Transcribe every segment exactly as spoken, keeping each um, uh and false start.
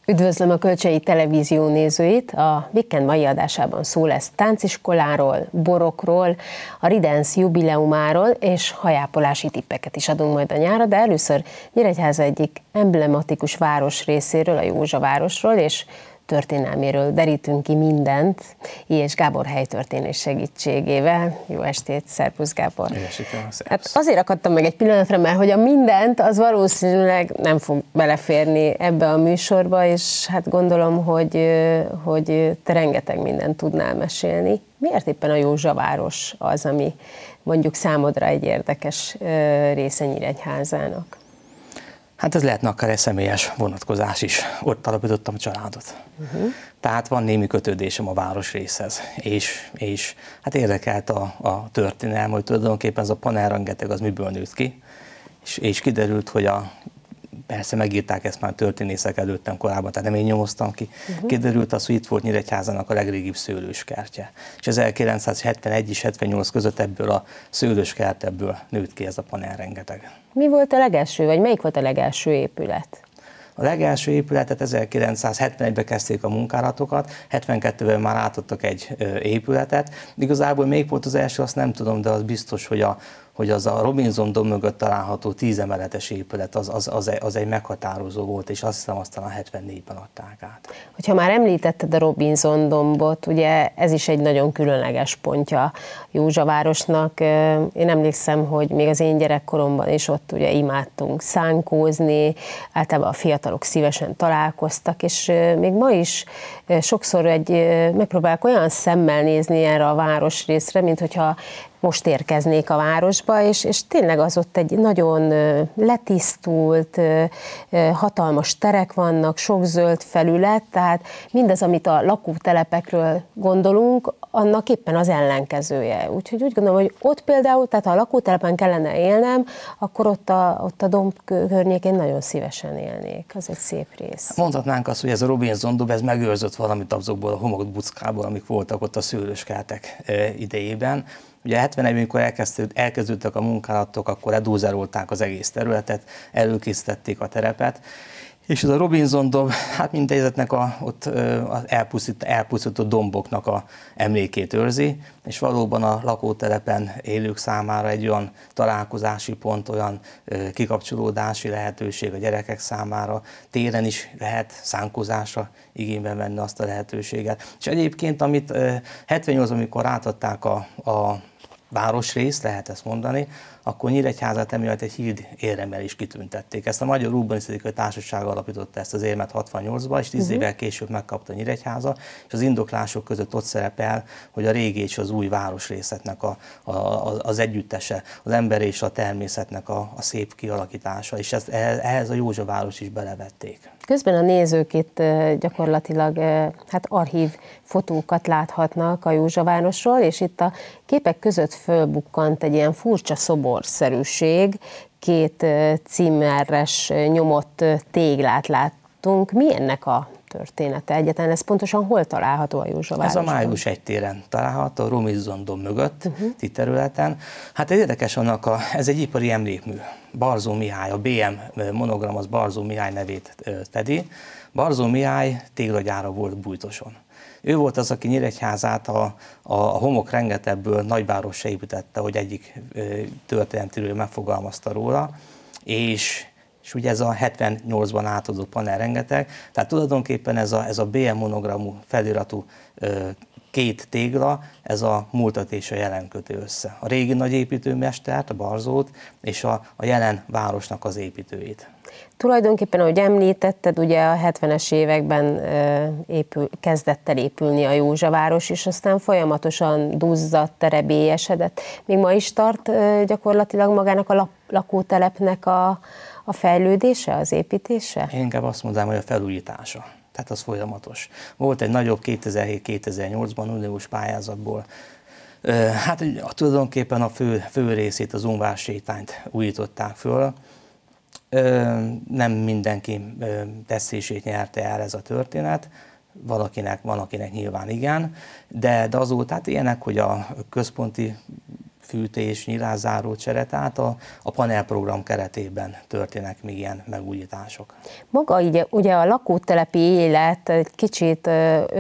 Üdvözlöm a Kölcsei Televízió nézőit! A Weekend mai adásában szó lesz tánciskoláról, borokról, a Ridens jubileumáról és hajápolási tippeket is adunk majd a nyárra, de először Nyíregyháza egyik emblematikus városrészéről, a Józsavárosról és történelméről derítünk ki mindent, és Gábor helytörténés segítségével. Jó estét, szervusz Gábor! Jó estét, szervusz! Hát azért akadtam meg egy pillanatra, mert hogy a mindent, az valószínűleg nem fog beleférni ebbe a műsorba, és hát gondolom, hogy, hogy te rengeteg mindent tudnál mesélni. Miért éppen a Józsaváros az, ami mondjuk számodra egy érdekes része Nyíregyházának? Hát ez lehetne akár egy személyes vonatkozás is. Ott alapítottam a családot. Uh-huh. Tehát van némi kötődésem a városrészhez. És, és hát érdekelt a, a történelem, hogy tulajdonképpen ez a panelrengeteg az miből nőtt ki. És, és kiderült, hogy a persze megírták ezt már történészek előttem korábban, tehát nem én nyomoztam ki. Uh-huh. Kiderült az, hogy itt volt Nyíregyházának a legrégibb szőlőskertje. És ezerkilencszázhetvenegy és hetvennyolc között ebből a szőlőskertből nőtt ki ez a panelrengeteg. Mi volt a legelső, vagy melyik volt a legelső épület? A legelső épületet ezerkilencszázhetvenegyben kezdték a munkálatokat, hetvenkettőben már átadtak egy épületet. Igazából még volt az első, azt nem tudom, de az biztos, hogy, a, hogy az a Robinson-domb mögött található tízemeletes épület, az, az, az, az egy meghatározó volt, és azt hiszem aztán a hetvennégyben adták át. Hogyha már említetted a Robinson-dombot, ugye ez is egy nagyon különleges pontja Józsavárosnak. Én emlékszem, hogy még az én gyerekkoromban is ott ugye imádtunk szánkózni, általában a fiatalok szívesen találkoztak, és még ma is sokszor egy, megpróbálok olyan szemmel nézni erre a városrészre, mint hogyha most érkeznék a városba, és, és tényleg az ott egy nagyon letisztult, hatalmas terek vannak, sok zöld felület, tehát mindaz, amit a lakótelepekről gondolunk, annak éppen az ellenkezője. Úgyhogy úgy gondolom, hogy ott például, tehát ha a lakótelepen kellene élnem, akkor ott a, ott a domb környékén nagyon szívesen élnék. Az egy szép rész. Mondhatnánk azt, hogy ez a Robinson-domb, ez megőrzött valamit azokból a homokbuckából, amik voltak ott a szőlőskertek idejében. Ugye hetvenegyben, amikor elkezdődtek a munkálatok, akkor ledózerolták az egész területet, előkészítették a terepet, és ez a Robinson-domb, hát mindegyzetnek a, ott az elpusztít, elpusztított domboknak a emlékét őrzi, és valóban a lakótelepen élők számára egy olyan találkozási pont, olyan kikapcsolódási lehetőség a gyerekek számára, téren is lehet szánkozásra igényben venni azt a lehetőséget. És egyébként, amit hetvennyolcban, amikor átadták a, a városrészt, lehet ezt mondani, akkor Nyíregyházát emiatt egy híd éremmel is kitüntették. Ezt a Magyar Urbanisztikai Társaság alapította ezt az érmet hatvannyolcban, és tíz uh-huh. évvel később megkapta Nyíregyháza, és az indoklások között ott szerepel, hogy a régi és az új városrészeknek a, a, az együttese, az ember és a természetnek a, a szép kialakítása, és ezt, ehhez a Józsaváros is belevették. Közben a nézők itt gyakorlatilag hát archív fotókat láthatnak a Józsavárosról, és itt a képek között fölbukkant egy ilyen furcsa szoborszerűség, két címeres nyomott téglát láttunk. Mi ennek a története egyáltalán? Ez pontosan hol található a Józsavárosban? Ez a Május egy téren található, a Robinson-domb mögött, uh-huh. ti területen. Hát ez érdekes, annak a, ez egy ipari emlékmű. Barzó Mihály, a bé em monogram az Barzó Mihály nevét fedi. Barzó Mihály téglagyára volt Bújtoson. Ő volt az, aki Nyíregyházát a, a, a homok rengetebből nagyvárosra építette, hogy egyik történetiről megfogalmazta róla, és, és ugye ez a hetvennyolcban átadott panel rengeteg, tehát tulajdonképpen ez a, ez a bé em monogramú feliratú két tégla, ez a múltat és a jelen köti össze. A régi nagy építőmestert, a Barzót, és a, a jelen városnak az építőjét. Tulajdonképpen, ahogy említetted, ugye a hetvenes években épül, kezdett el épülni a Józsaváros, és aztán folyamatosan duzzadt, terebélyesedett. Még ma is tart gyakorlatilag magának a lakótelepnek a, a fejlődése, az építése? Én inkább azt mondanám, hogy a felújítása. Tehát az folyamatos. Volt egy nagyobb kétezer-hét kétezer-nyolcban uniós pályázatból. Hát tulajdonképpen a fő, fő részét, az Ungvár sétányt újították föl. Nem mindenki tetszését nyerte el ez a történet, valakinek, van akinek nyilván igen, de, de azóta hát ilyenek, hogy a központi fűtés, nyilászáró csere, tehát a, a panelprogram keretében történnek még ilyen megújítások. Maga ugye, ugye a lakótelepi élet egy kicsit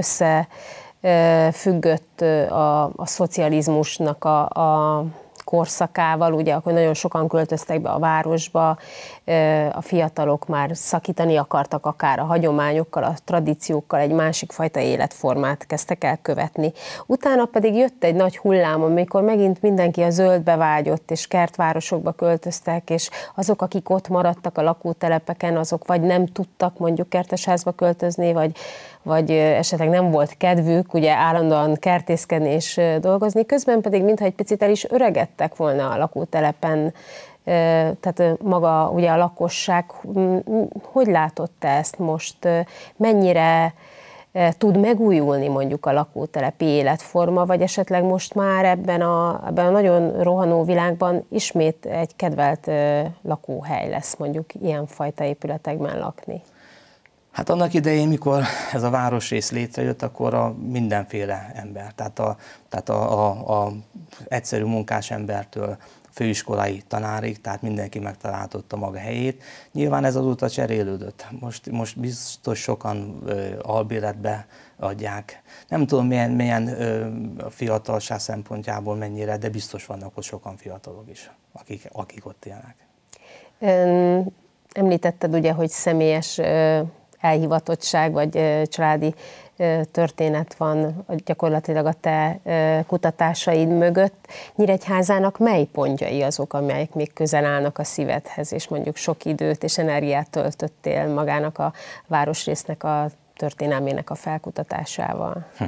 összefüggött a, a szocializmusnak a, a korszakával, ugye, akkor nagyon sokan költöztek be a városba, a fiatalok már szakítani akartak akár a hagyományokkal, a tradíciókkal, egy másik fajta életformát kezdtek el követni. Utána pedig jött egy nagy hullám, amikor megint mindenki a zöldbe vágyott, és kertvárosokba költöztek, és azok, akik ott maradtak a lakótelepeken, azok vagy nem tudtak mondjuk kertesházba költözni, vagy vagy esetleg nem volt kedvük ugye állandóan kertészkedni és dolgozni, közben pedig mintha egy picit el is öregedtek volna a lakótelepen, tehát maga ugye a lakosság. Hogy látod te ezt most? Mennyire tud megújulni mondjuk a lakótelepi életforma, vagy esetleg most már ebben a, ebben a nagyon rohanó világban ismét egy kedvelt lakóhely lesz mondjuk ilyenfajta épületekben lakni? Hát annak idején, mikor ez a városrész létrejött, akkor a mindenféle ember, tehát a, tehát a, a, a egyszerű munkás embertől főiskolai tanárig, tehát mindenki megtaláltotta maga helyét. Nyilván ez azóta cserélődött. Most, most biztos sokan ö, albéletbe adják. Nem tudom, milyen, milyen ö, fiatalság szempontjából mennyire, de biztos vannak ott sokan fiatalok is, akik, akik ott élnek. Ön, említetted ugye, hogy személyes ö, elhivatottság vagy ö, családi ö, történet van gyakorlatilag a te ö, kutatásaid mögött. Nyíregyházának mely pontjai azok, amelyek még közel állnak a szívedhez, és mondjuk sok időt és energiát töltöttél magának a városrésznek a történelmének a felkutatásával? Hm.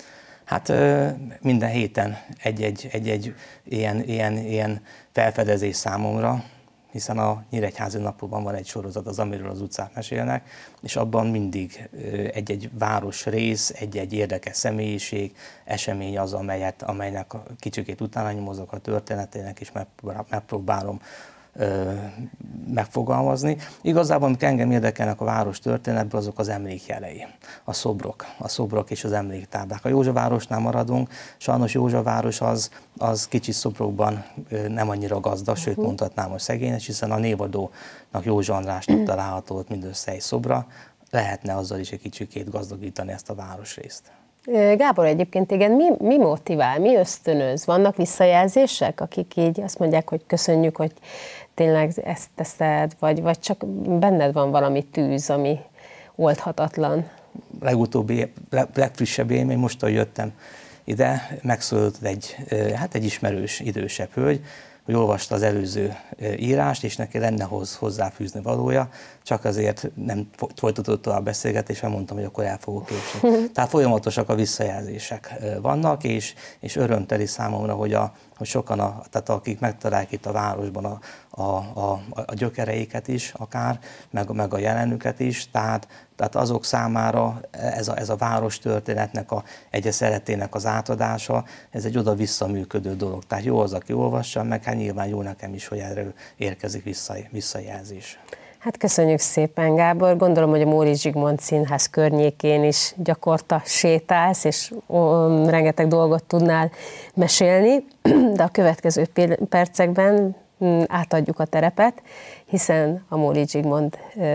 Hát minden héten egy-egy, egy-egy ilyen, ilyen, ilyen felfedezés számomra, hiszen a Nyíregyházi Naplóban van egy sorozat, az Amiről az utcák mesélnek, és abban mindig egy-egy városrész, egy-egy érdekes személyiség, esemény az, amelyet, amelynek kicsikét utána nyomozok a történetének, és megpróbálom ö, megfogalmazni. Igazából, amik engem érdekelnek a város történetből, azok az emlékjelei, a szobrok, a szobrok és az emléktáblák. A Józsavárosnál maradunk, sajnos Józsaváros az, az kicsit szobrokban nem annyira gazdag, sőt mondhatnám, hogy szegényes, hiszen a névadónak, Józsa Andrásnak található ott mindössze egy szobra, lehetne azzal is egy kicsikét gazdagítani ezt a városrészt. Gábor, egyébként téged mi, mi motivál, mi ösztönöz? Vannak visszajelzések, akik így azt mondják, hogy köszönjük, hogy tényleg ezt teszed, vagy, vagy csak benned van valami tűz, ami oldhatatlan? Legutóbbi, legfrissebb élmény, most, ahogy jöttem ide, megszólalt egy, hát egy ismerős idősebb hölgy, hogy olvasta az előző írást, és neki lenne hoz, hozzáfűzni valója, csak azért nem folytatott tovább a beszélgetés, mert mondtam, hogy akkor el fogok késni. Tehát folyamatosak a visszajelzések vannak, és, és örömteli számomra, hogy, a, hogy sokan, a, tehát akik megtalálják itt a városban a, a, a, a gyökereiket is akár, meg, meg a jelenüket is, tehát, tehát azok számára ez a, ez a város történetnek, a egyes szeretének az átadása, ez egy oda-vissza működő dolog. Tehát jó az, aki olvassa, meg hát nyilván jó nekem is, hogy erről érkezik vissza, visszajelzés. Hát köszönjük szépen, Gábor. Gondolom, hogy a Móricz Zsigmond Színház környékén is gyakorta sétálsz, és ó, rengeteg dolgot tudnál mesélni, de a következő percekben átadjuk a terepet, hiszen a Móricz Zsigmond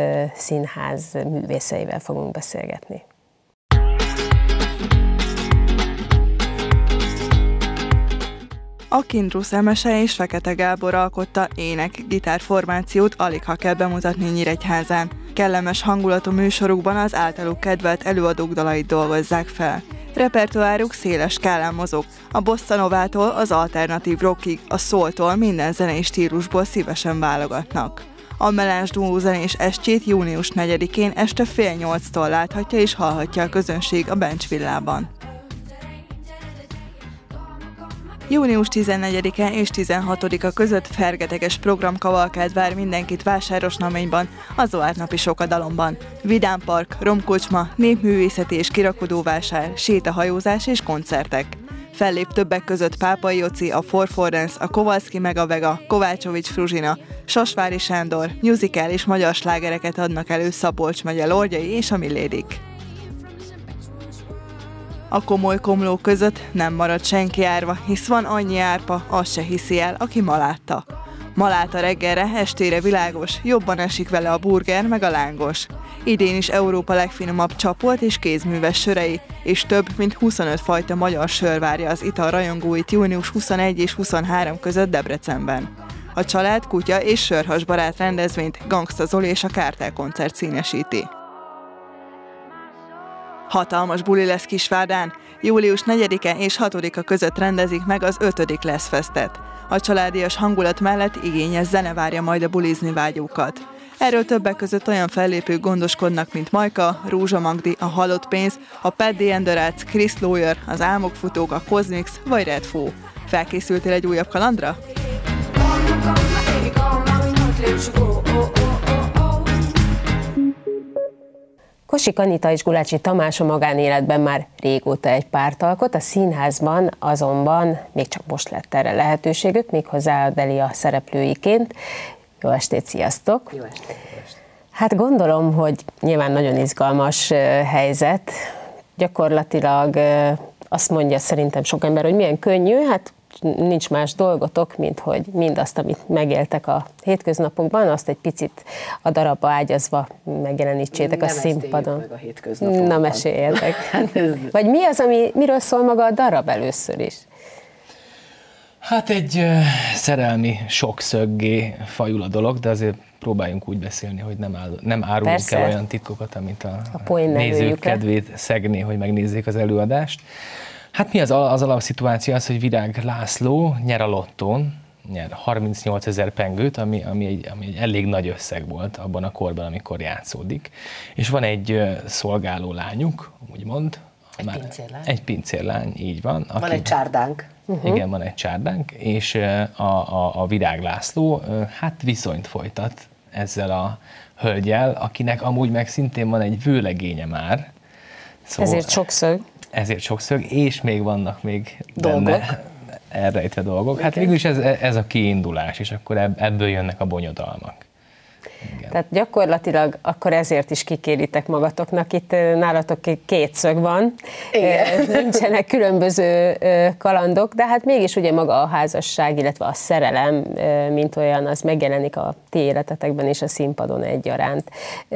Színház művészeivel fogunk beszélgetni. A Kindrusz Emese és Fekete Gábor alkotta ének-gitár formációt alig ha kell bemutatni Nyíregyházán. Kellemes hangulatú műsorukban az általuk kedvelt előadók dalait dolgozzák fel. Repertoáruk széles skálán mozog, a bossa novától az alternatív rockig, a soultól minden zenei stílusból szívesen válogatnak. A Melange Duo zenés estjét június negyedikén este fél nyolctól láthatja és hallhatja a közönség a Bencs villában. június tizennegyedike és tizenhatodika között fergeteges programkavalkád vár mindenkit Vásárosnaményban, a Zoár napi sokadalomban. Vidámpark, romkocsma, népművészeti és kirakodóvásár, sétahajózás és koncertek. Fellép többek között Pápai Joci, a Four Florence, a Kowalski Mega Vega, Kovácsovics Fruzsina, Sasvári Sándor, musical és magyar slágereket adnak elő Szabolcs megye Lordjai és a Millédik. A komoly komlók között nem marad senki árva, hisz van annyi árpa, azt se hiszi el, aki ma látta. Ma látta reggelre, estére világos, jobban esik vele a burger meg a lángos. Idén is Európa legfinomabb csapolt és kézműves sörei, és több mint huszonöt fajta magyar sör várja az ital rajongóit június huszonegy és huszonhárom között Debrecenben. A család, kutya és sörhasbarát rendezvényt Gangsta Zoli és a Kártel koncert színesíti. Hatalmas buli lesz Kisvárdán. július negyedike és hatodika között rendezik meg az ötödik Lesz Festet. A családias hangulat mellett igényes zene várja majd a bulizni vágyókat. Erről többek között olyan fellépők gondoskodnak, mint Majka, Rózsa Magdi, a Halott Pénz, a Paddy and the Rats, Chris Lawyer, az Álmokfutók, a Cosmix vagy Red Foo. Felkészültél egy újabb kalandra? Kosik Anita és Gulácsi Tamás a magánéletben már régóta egy párt alkot, a színházban azonban még csak most lett erre lehetőségük, méghozzá a Delia szereplőiként. Jó estét, sziasztok! Jó estét, jó estét. Hát gondolom, hogy nyilván nagyon izgalmas helyzet. Gyakorlatilag azt mondja szerintem sok ember, hogy milyen könnyű, hát nincs más dolgotok, mint hogy mindazt, amit megéltek a hétköznapokban, azt egy picit a darabba ágyazva megjelenítsétek Nem a színpadon. meg a hétköznapokban. Na, meséljetek. Vagy mi az, ami, miről szól maga a darab először is? Hát egy uh, szerelmi sokszöggé fajul a dolog, de azért próbáljunk úgy beszélni, hogy nem, áll, nem árulunk Persze. el olyan titkokat, amit a, a, a nézők kedvét szegné, hogy megnézzék az előadást. Hát mi az, az alapszituáció az, hogy Virág László nyer a lottón, nyer harmincnyolcezer pengőt, ami, ami, egy, ami egy elég nagy összeg volt abban a korban, amikor játszódik. És van egy uh, szolgáló lányuk, úgymond. Egy már pincérlány. Egy pincérlány, így van. Van aki, egy csárdánk. Uh-huh. Igen, van egy csárdánk, és a, a, a Virág László hát viszonyt folytat ezzel a hölgyel, akinek amúgy meg szintén van egy vőlegénye már. Szóval ezért sokszög. Ezért sokszög, és még vannak még dolgok. Benne elrejtve dolgok. Hát végül is ez, ez a kiindulás, és akkor ebből jönnek a bonyodalmak. Igen. Tehát gyakorlatilag akkor ezért is kikéritek magatoknak, itt nálatok két szög van, Igen. nincsenek különböző kalandok, de hát mégis ugye maga a házasság, illetve a szerelem, mint olyan, az megjelenik a ti életetekben és a színpadon egyaránt.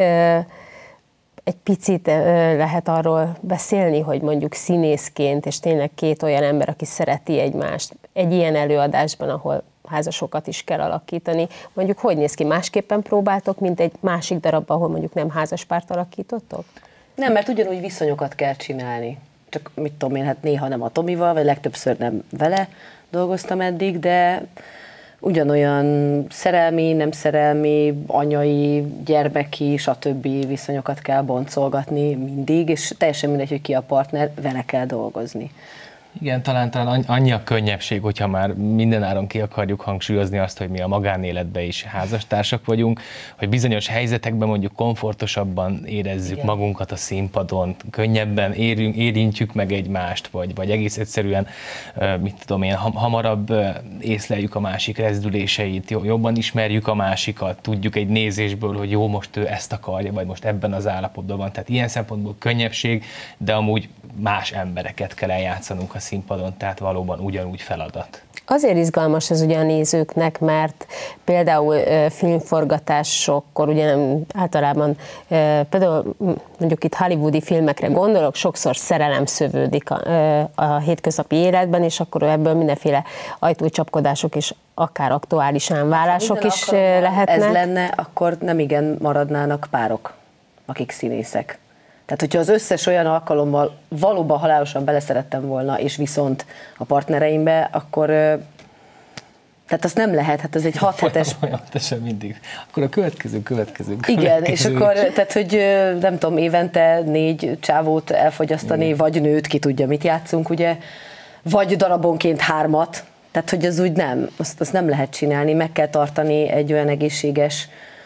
Egy picit lehet arról beszélni, hogy mondjuk színészként, és tényleg két olyan ember, aki szereti egymást, egy ilyen előadásban, ahol házasokat is kell alakítani. Mondjuk hogy néz ki? Másképpen próbáltok, mint egy másik darabban, ahol mondjuk nem házaspárt alakítottok? Nem, mert ugyanúgy viszonyokat kell csinálni. Csak mit tudom én, hát néha nem a Tomival, vagy legtöbbször nem vele dolgoztam eddig, de ugyanolyan szerelmi, nem szerelmi, anyai, gyermeki, stb. Viszonyokat kell boncolgatni mindig, és teljesen mindegy, hogy ki a partner, vele kell dolgozni. Igen, talán, talán annyi a könnyebbség, hogyha már mindenáron ki akarjuk hangsúlyozni azt, hogy mi a magánéletben is házastársak vagyunk, hogy bizonyos helyzetekben mondjuk komfortosabban érezzük Igen. magunkat a színpadon, könnyebben érünk, érintjük meg egymást, vagy, vagy egész egyszerűen, mit tudom én, hamarabb észleljük a másik rezdüléseit, jobban ismerjük a másikat, tudjuk egy nézésből, hogy jó, most ő ezt akarja, vagy most ebben az állapotban van. Tehát ilyen szempontból könnyebbség, de amúgy más embereket kell eljátszanunk a színpadon, tehát valóban ugyanúgy feladat. Azért izgalmas ez ugye a nézőknek, mert például e, filmforgatásokkor ugye nem, általában e, például mondjuk itt hollywoodi filmekre gondolok, sokszor szerelem szövődik a, e, a hétköznapi életben, és akkor ebből mindenféle ajtócsapkodások és akár aktuális válások is lehetnek. Ez lenne, akkor nem igen maradnának párok, akik színészek. Tehát, hogyha az összes olyan alkalommal valóban halálosan beleszerettem volna, és viszont a partnereimbe, akkor tehát azt nem lehet, hát ez egy hat hetes... Folyamatosan mindig. Akkor a következő, következő, következő. Igen, és akkor, tehát, hogy nem tudom, évente négy csávót elfogyasztani, Igen. vagy nőt, ki tudja, mit játszunk, ugye, vagy darabonként hármat, tehát, hogy az úgy nem, azt, azt nem lehet csinálni, meg kell tartani egy olyan egészséges,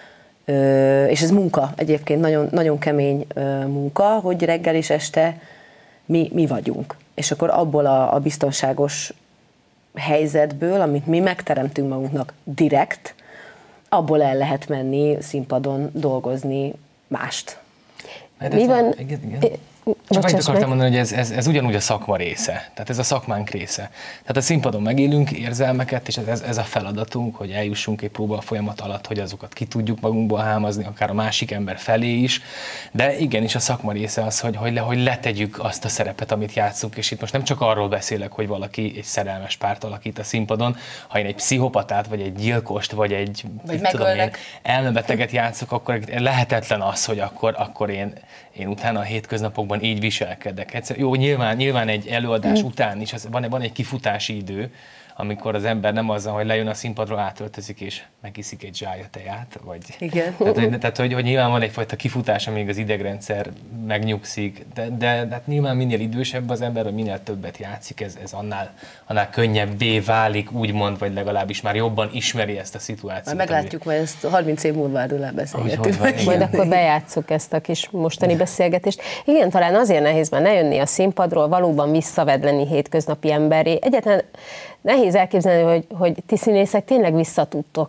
és ez munka egyébként, nagyon, nagyon kemény munka, hogy reggel és este mi, mi vagyunk. És akkor abból a, a biztonságos helyzetből, amit mi megteremtünk magunknak direkt, abból el lehet menni színpadon dolgozni mást. Mi van, igen, igen. Csak annyit akartam mondani, hogy ez, ez, ez ugyanúgy a szakma része, tehát ez a szakmánk része. Tehát a színpadon megélünk érzelmeket, és ez, ez a feladatunk, hogy eljussunk egy próba folyamat alatt, hogy azokat ki tudjuk magunkból hámozni, akár a másik ember felé is, de igenis a szakma része az, hogy, hogy, le, hogy letegyük azt a szerepet, amit játszunk, és itt most nem csak arról beszélek, hogy valaki egy szerelmes párt alakít a színpadon, ha én egy pszichológust, vagy egy gyilkost, vagy egy tudom én, elmebeteget játszok, akkor lehetetlen az, hogy akkor, akkor én, én utána a hétköznapokban így viselkedek. Egyszer, jó, nyilván, nyilván egy előadás mm. után is az, van, van egy kifutási idő, amikor az ember nem azzal, hogy lejön a színpadról, átöltözik és megiszik egy zsája teját, vagy... Igen. Tehát, hogy, tehát hogy, hogy nyilván van egyfajta kifutás, amíg az idegrendszer megnyugszik, de, de, de nyilván minél idősebb az ember, vagy minél többet játszik, ez, ez annál, annál könnyebbé válik, úgymond, vagy legalábbis már jobban ismeri ezt a szituációt. Már meglátjuk, majd ezt harminc év múlva erről beszélgetünk. Majd akkor bejátsszuk ezt a kis mostani beszélgetést. Igen, talán azért nehéz már ne jönni a színpadról, valóban visszavedleni hétköznapi emberré. Egyetlen nehéz elképzelni, hogy, hogy ti színészek tényleg visszatudtok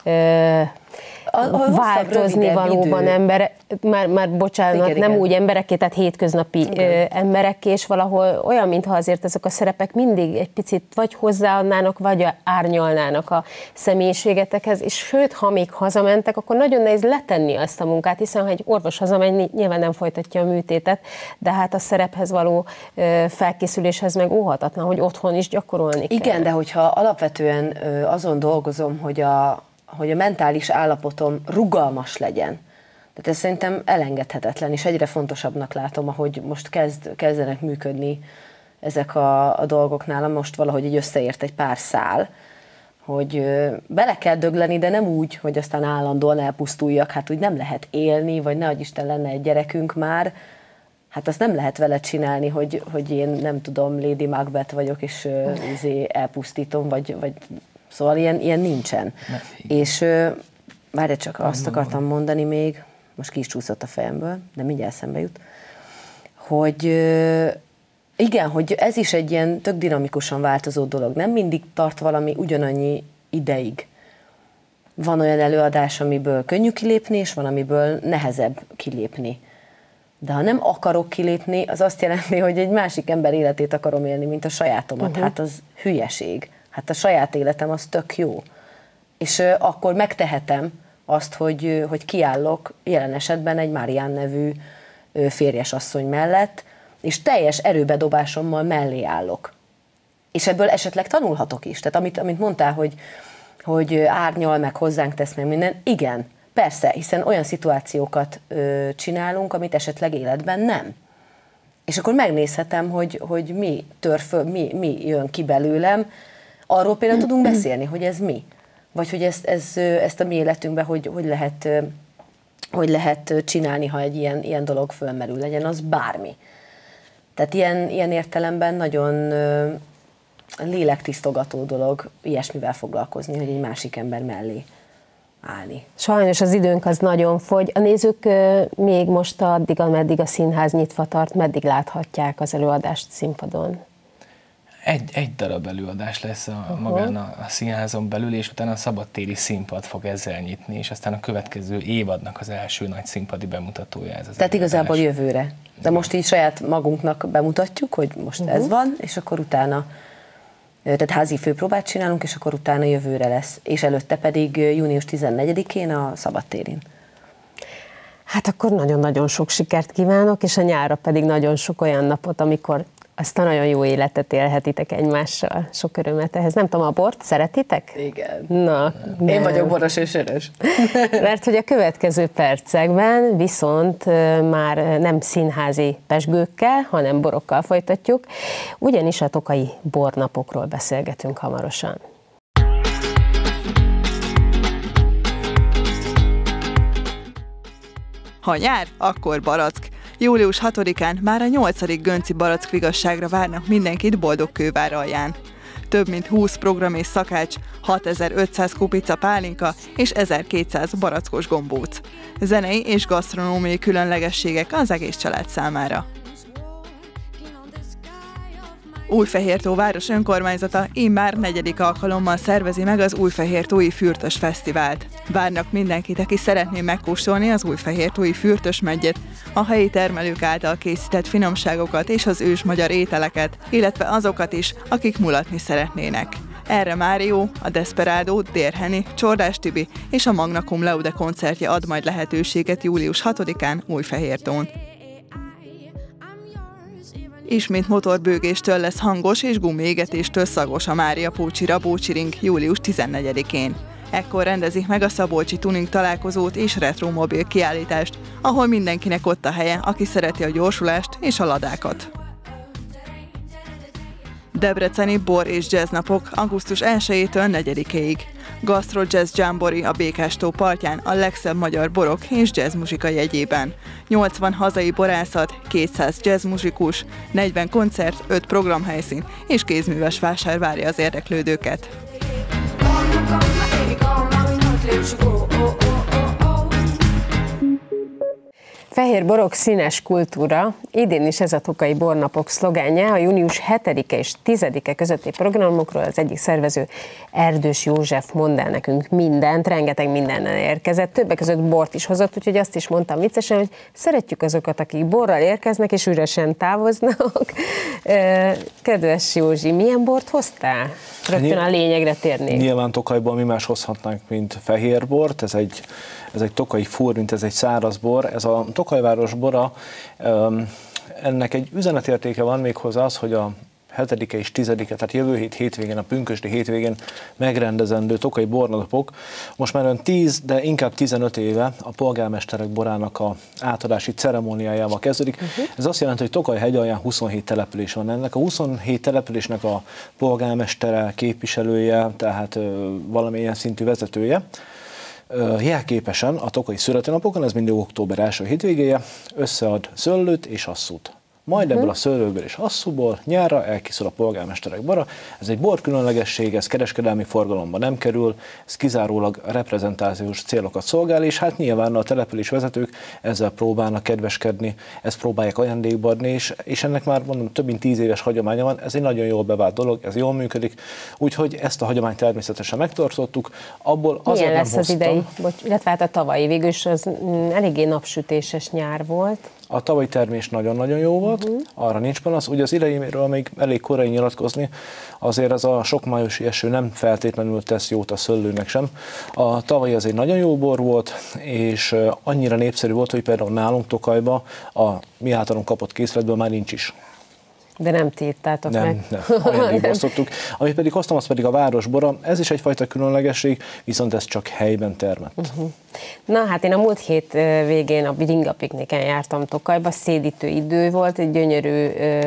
ö, a, a változni valóban emberek, már, már bocsánat, igen, nem igen. úgy emberekké, tehát hétköznapi ö, emberekké, és valahol olyan, mintha azért ezek a szerepek mindig egy picit vagy hozzáadnának, vagy árnyalnának a személyiségetekhez, és sőt, ha még hazamentek, akkor nagyon nehéz letenni azt a munkát, hiszen ha egy orvos hazamegy, nyilván nem folytatja a műtétet, de hát a szerephez való ö, felkészüléshez meg óhatatlan, hogy otthon is gyakorolni igen, kell. De hogyha alapvetően ö, azon dolgozom, hogy a hogy a mentális állapotom rugalmas legyen. Tehát ez szerintem elengedhetetlen, és egyre fontosabbnak látom, ahogy most kezd, kezdenek működni ezek a, a dolgok nálam, most valahogy így összeért egy pár szál, hogy ö, bele kell dögleni, de nem úgy, hogy aztán állandóan elpusztuljak, hát úgy nem lehet élni, vagy nehogy Isten lenne egy gyerekünk már, hát azt nem lehet vele csinálni, hogy, hogy én nem tudom, Lady Macbeth vagyok, és ö, izé elpusztítom, vagy, vagy szóval ilyen, ilyen nincsen. Ne, és várj csak, azt akartam mondani még, most ki is csúszott a fejemből, de mindjárt eszembe jut, hogy igen, hogy ez is egy ilyen tök dinamikusan változó dolog. Nem mindig tart valami ugyanannyi ideig. Van olyan előadás, amiből könnyű kilépni, és van, amiből nehezebb kilépni. De ha nem akarok kilépni, az azt jelenti, hogy egy másik ember életét akarom élni, mint a sajátomat. Uh-huh. Hát az hülyeség. Hát a saját életem az tök jó. És uh, akkor megtehetem azt, hogy, uh, hogy kiállok jelen esetben egy Marianne nevű uh, férjes asszony mellett, és teljes erőbedobásommal mellé állok. És ebből esetleg tanulhatok is. Tehát amit, amit mondtál, hogy, hogy árnyal, meg hozzánk tesz, meg minden, igen, persze, hiszen olyan szituációkat uh, csinálunk, amit esetleg életben nem. És akkor megnézhetem, hogy, hogy mi tör föl, mi, mi jön ki belőlem. Arról például tudunk beszélni, hogy ez mi. Vagy hogy ezt, ez, ezt a mi életünkben hogy, hogy, lehet, hogy lehet csinálni, ha egy ilyen, ilyen dolog fölmerül, legyen az bármi. Tehát ilyen, ilyen értelemben nagyon lélektisztogató dolog ilyesmivel foglalkozni, hogy egy másik ember mellé állni. Sajnos az időnk az nagyon fogy. A nézők még most addig, ameddig a színház nyitva tart, meddig láthatják az előadást színpadon? Egy, egy darab előadás lesz a, uh-huh. magán a, a színházon belül, és utána a szabadtéri színpad fog ezzel nyitni, és aztán a következő évadnak az első nagy színpadi bemutatója ez az Tehát előadás. Igazából jövőre. De most így saját magunknak bemutatjuk, hogy most uh-huh. ez van, és akkor utána, tehát házi főpróbát csinálunk, és akkor utána jövőre lesz. És előtte pedig június tizennegyedikén a szabadtérin. Hát akkor nagyon-nagyon sok sikert kívánok, és a nyárra pedig nagyon sok olyan napot, amikor azt a nagyon jó életet élhetitek egymással. Sok örömet ehhez. Nem tudom, a bort szeretitek? Igen. Na, Én nem. vagyok boros és sörös. Mert hogy a következő percekben viszont már nem színházi pezsgőkkel, hanem borokkal folytatjuk, ugyanis a tokai bornapokról beszélgetünk hamarosan. Ha nyár, akkor barack. július hatodikán már a nyolcadik Gönci barack vigasságra várnak mindenkit Boldogkővár alján. Több mint húsz program és szakács, hatezer-ötszáz kupica pálinka és ezerkétszáz barackos gombóc. Zenei és gasztronómiai különlegességek az egész család számára. Újfehértó város önkormányzata immár negyedik alkalommal szervezi meg az Újfehértói Fürtös Fesztivált. Várnak mindenkit, aki szeretné megkóstolni az újfehértói fürtös meggyet, a helyi termelők által készített finomságokat és az ős magyar ételeket, illetve azokat is, akik mulatni szeretnének. Erre Mário, a Desperado, Dérheni, Csordás Tibi és a Magna Cum Laude koncertje ad majd lehetőséget július hatodikán Újfehértón. Ismét motorbőgéstől lesz hangos és gumiégetéstől szagos a Mária Pócsi Rabócsiring július tizennegyedikén. Ekkor rendezik meg a Szabolcsi Tuning találkozót és retromobil kiállítást, ahol mindenkinek ott a helye, aki szereti a gyorsulást és a ladákat. Debreceni bor és jazz napok augusztus elsejétől negyedikéig. Gastro Jazz Jamboree a Békástó partján a legszebb magyar borok és jazzmuzsika jegyében. nyolcvan hazai borászat, kétszáz jazzmuzsikus, negyven koncert, öt programhelyszín és kézműves vásár várja az érdeklődőket. Fehér borok, színes kultúra. Idén is ez a Tokaji Bornapok szlogenje. A június hetedike és tizedike közötti programokról az egyik szervező, Erdős József mond el nekünk mindent, rengeteg mindennel érkezett. Többek között bort is hozott, úgyhogy azt is mondtam viccesen, hogy szeretjük azokat, akik borral érkeznek és üresen távoznak. Kedves Józsi, milyen bort hoztál? Rögtön a lényegre térnék. Nyilván Tokajban mi más hozhatnánk, mint fehér bort. Ez egy, ez egy tokaji fúr, mint ez egy száraz bor. Ez a Tokajváros bora, ennek egy üzenetértéke van méghozzá az, hogy a hetedike és tizedike, tehát jövő hét hétvégén, a pünkösdi hétvégén megrendezendő Tokaji Bornapok. Most már ön tíz, de inkább tizenöt éve a polgármesterek borának a átadási ceremóniájával kezdődik. Uh-huh. Ez azt jelenti, hogy Tokaj hegyalján huszonhét település van. Ennek a huszonhét településnek a polgármestere, képviselője, tehát valamilyen szintű vezetője, jelképesen a tokaji születőnapokon, ez mindig október első hétvégéje, összead szőlőt és asszút. Majd ebből a szőlőből és asszúból nyárra elkészül a polgármesterek bora. Ez egy bor különlegesség, ez kereskedelmi forgalomba nem kerül, ez kizárólag reprezentációs célokat szolgál, és hát nyilván a település vezetők ezzel próbálnak kedveskedni, ezt próbálják ajándékba adni, és, és ennek már mondom több mint tíz éves hagyománya van, ez egy nagyon jól bevált dolog, ez jól működik, úgyhogy ezt a hagyományt természetesen megtartottuk. Abból azért milyen nem lesz az idei, bocs, illetve hát a tavalyi, végül is az mm, eléggé napsütéses nyár volt. A tavalyi termés nagyon-nagyon jó volt, uh-huh. arra nincs panasz. Ugye az idejéről még elég korai nyilatkozni, azért ez a sok májusi eső nem feltétlenül tesz jót a szőlőnek sem. A tavalyi az egy nagyon jó bor volt, és annyira népszerű volt, hogy például nálunk Tokajba a mi általunk kapott készletből már nincs is. De nem tiltátok nem, meg. Nem, ajándékba osztottuk. Amit pedig hoztam, az pedig a városbora. Ez is egyfajta különlegesség, viszont ez csak helyben termett. Uh-huh. Na hát én a múlt hét végén a Bringa pikniken jártam Tokajba, szédítő idő volt, egy gyönyörű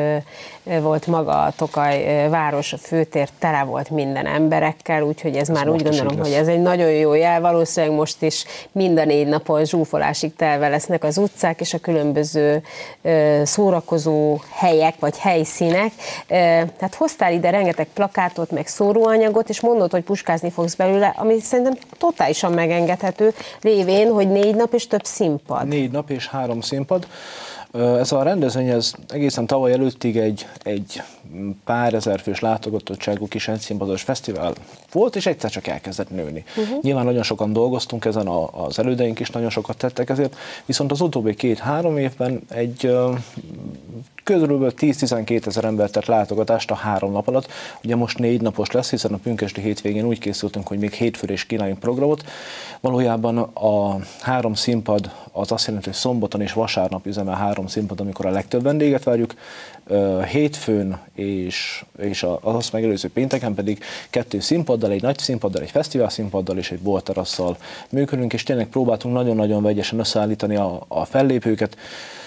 volt maga a Tokaj város, a főtér tele volt minden emberekkel, úgyhogy ez, ez már úgy gondolom, hogy ez egy nagyon jó jel, valószínűleg most is mind a négy napon zsúfolásig telve lesznek az utcák, és a különböző szórakozó helyek, vagy helyszínek. Tehát hoztál ide rengeteg plakátot, meg szóróanyagot, és mondod, hogy puskázni fogsz belőle, ami szerintem totálisan megengedhető, révén, hogy négy nap és több színpad. Négy nap és három színpad. Ez a rendezvény ez egészen tavaly előttig egy, egy pár ezer fős látogatottságú kis egyszínpados fesztivál volt, és egyszer csak elkezdett nőni. Uh-huh. Nyilván nagyon sokan dolgoztunk ezen, a, az elődeink is nagyon sokat tettek ezért, viszont az utóbbi két-három évben egy körülbelül tíz-tizenkét ezer ember tett látogatást a három nap alatt. Ugye most négy napos lesz, hiszen a pünkösdi hétvégén úgy készültünk, hogy még hétfőre is kínáljunk programot. Valójában a három színpad az azt jelenti, hogy szombaton és vasárnap üzemel három színpad, amikor a legtöbb vendéget várjuk. Hétfőn és, és az azt megelőző pénteken pedig kettő színpaddal, egy nagy színpaddal, egy fesztivál színpaddal és egy boltterasszal működünk, és tényleg próbáltunk nagyon-nagyon vegyesen összeállítani a, a fellépőket.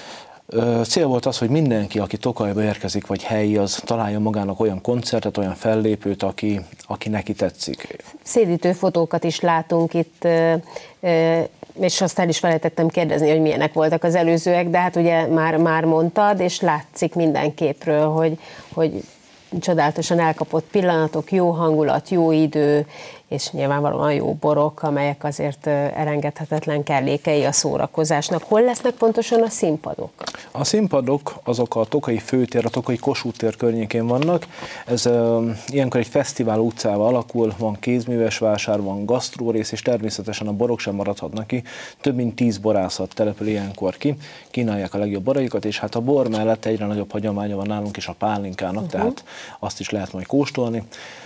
Cél volt az, hogy mindenki, aki Tokajba érkezik, vagy helyi, az találjon magának olyan koncertet, olyan fellépőt, aki, aki neki tetszik. Szédítő fotókat is látunk itt, és azt el is felejtettem kérdezni, hogy milyenek voltak az előzőek, de hát ugye már, már mondtad, és látszik minden képről, hogy, hogy csodálatosan elkapott pillanatok, jó hangulat, jó idő, és nyilvánvalóan jó borok, amelyek azért elengedhetetlen kellékei a szórakozásnak. Hol lesznek pontosan a színpadok? A színpadok azok a Tokaji főtér, a Tokaji Kossuth tér környékén vannak. Ez uh, ilyenkor egy fesztivál utcával alakul, van kézműves vásár, van gasztrórész, és természetesen a borok sem maradhatnak ki. Több mint tíz borászat települ ilyenkor ki, kínálják a legjobb boraikat, és hát a bor mellett egyre nagyobb hagyománya van nálunk is a pálinkának, uh-huh. tehát azt is lehet majd kóstolni.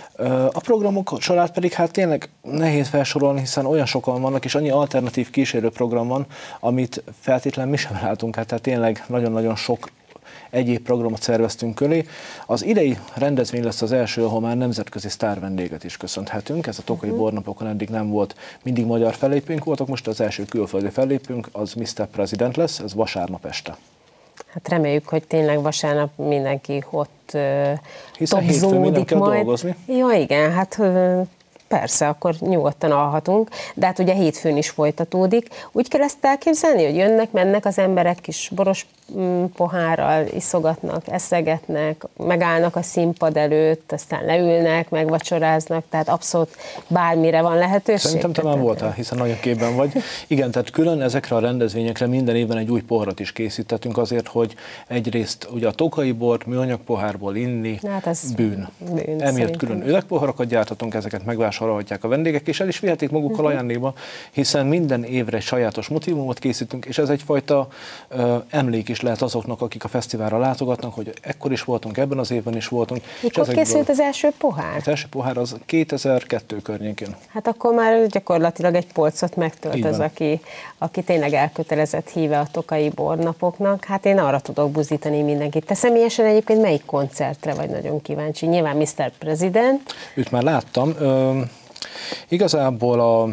A programok sorát pedig hát tényleg nehéz felsorolni, hiszen olyan sokan vannak, és annyi alternatív kísérőprogram van, amit feltétlenül mi sem látunk, hát tehát tényleg nagyon-nagyon sok egyéb programot szerveztünk köré. Az idei rendezvény lesz az első, ahol már nemzetközi sztárvendéget is köszönhetünk. Ez a Tokaji uh-huh. bornapokon eddig nem volt, mindig magyar fellépőnk voltak, most az első külföldi fellépőnk, az miszter President lesz, ez vasárnap este. Hát reméljük, hogy tényleg vasárnap mindenki ott hiszen hétfőn minden kell majd. dolgozni. Ja, igen, hát persze, akkor nyugodtan alhatunk, de hát ugye hétfőn is folytatódik. Úgy kell ezt elképzelni, hogy jönnek, mennek az emberek kis boros pohárral, iszogatnak, eszegetnek, megállnak a színpad előtt, aztán leülnek, megvacsoráznak, tehát abszolút bármire van lehetőség. Szerintem te már voltál, hiszen nagyon képben vagy. Igen, tehát külön ezekre a rendezvényekre minden évben egy új poharat is készítettünk azért, hogy egyrészt ugye a tokai bort műanyag pohárból inni, hát ez bűn. bűn. Emiatt külön üvegpoharakat gyártatunk, ezeket megvásárolhatják a vendégek, és el is vihetik magukkal uh-huh. ajándékba, hiszen minden évre egy sajátos motívumot készítünk, és ez egyfajta uh, emlék is lehet azoknak, akik a fesztiválra látogatnak, hogy ekkor is voltunk, ebben az évben is voltunk. Mikor készült az első pohár? Az első pohár az kétezer-kettő környékén. Hát akkor már gyakorlatilag egy polcot megtölt az, aki, aki tényleg elkötelezett híve a tokai bornapoknak. Hát én arra tudok buzdítani mindenkit. Te személyesen egyébként melyik koncertre vagy nagyon kíváncsi? Nyilván miszter President. Őt már láttam. Ö, igazából a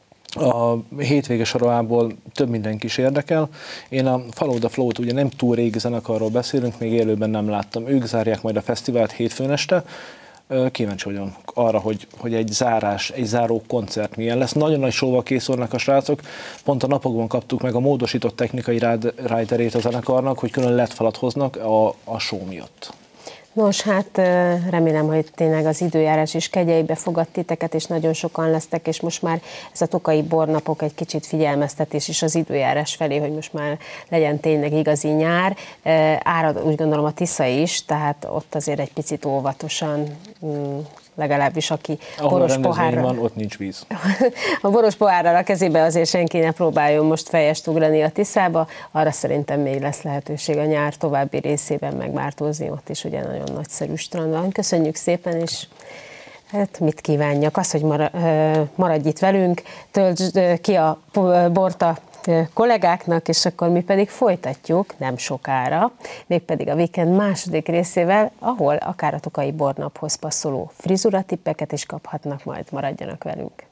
A hétvége sorából több mindenki is érdekel. Én a Follow the Flow-t ugye nem túl régi zenekarról beszélünk, még élőben nem láttam. Ők zárják majd a fesztivált hétfőn este. Kíváncsi vagyok arra, hogy, hogy egy zárás, egy záró koncert milyen lesz. Nagyon nagy showval készülnek a srácok. Pont a napokban kaptuk meg a módosított technikai riderét a zenekarnak, hogy külön led falat hoznak a, a show miatt. Nos, hát remélem, hogy tényleg az időjárás is kegyeibe fogad titeket, és nagyon sokan lesztek, és most már ez a tokai bornapok egy kicsit figyelmeztetés is az időjárás felé, hogy most már legyen tényleg igazi nyár. Árad úgy gondolom a Tisza is, tehát ott azért egy picit óvatosan, legalábbis aki ahol boros pohárral van, ott nincs víz. A boros pohárral a kezébe azért senki ne próbáljon most fejest ugrani a Tiszába, arra szerintem még lesz lehetőség a nyár további részében megmártózni, ott is ugye nagyon nagyszerű strand van. Köszönjük szépen, és hát mit kívánjak? Az, hogy maradj itt velünk, töltsd ki a bort a kollégáknak, és akkor mi pedig folytatjuk nem sokára, mégpedig a Weekend második részével, ahol akár a tokai bornaphoz passzoló frizuratippeket is kaphatnak, majd maradjanak velünk.